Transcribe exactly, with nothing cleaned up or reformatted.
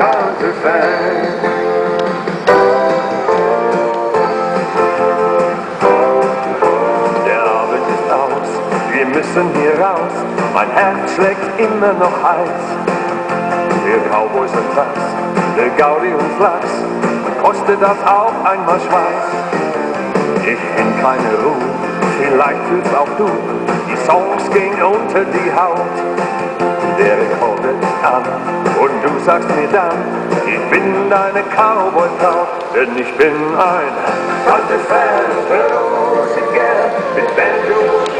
Country-Fan. Der Abend ist aus, wir müssen hier raus, mein Herz schlägt immer noch heiß. Wir Cowboys sind was, der Gaudi und Flachs, und kostet das auch einmal Schweiß. Ich bin keine Ruhe, vielleicht fühlst auch du, die Songs gehen unter die Haut. Der Rekord ist an und du sagst mir dann, ich bin deine Cowboy-Frau, denn ich bin ein Country-Fan, hör sie gern mit Banjo